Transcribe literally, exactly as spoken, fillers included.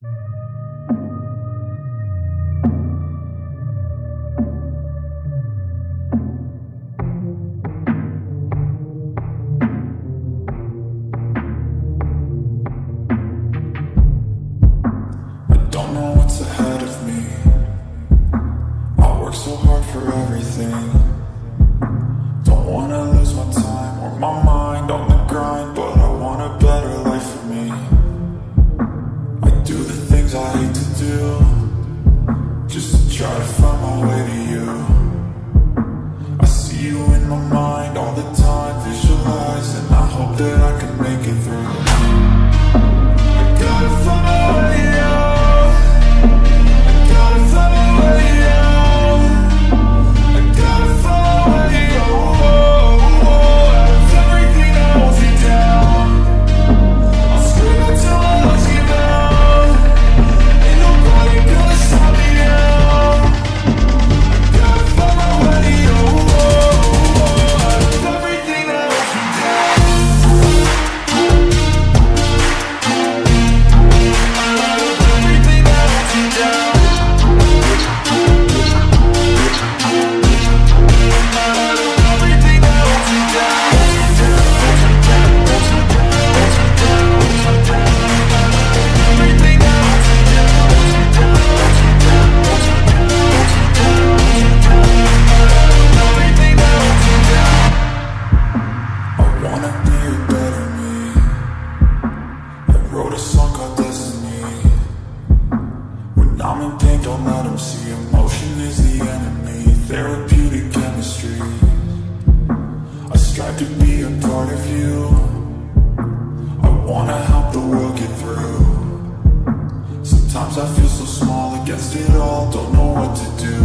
Don't know what's ahead of me. I work so hard for everything. Don't wanna lose my time or my mind on the grind, but I want a better life for me. I do the things I hate to do, just to try to find my way to you. I see you in my mind all the time, visualize, and I hope that I can make it through. I gotta find my way out. Don't let them see emotion is the enemy. Therapeutic chemistry. I strive to be a part of you. I wanna help the world get through. Sometimes I feel so small against it all, don't know what to do.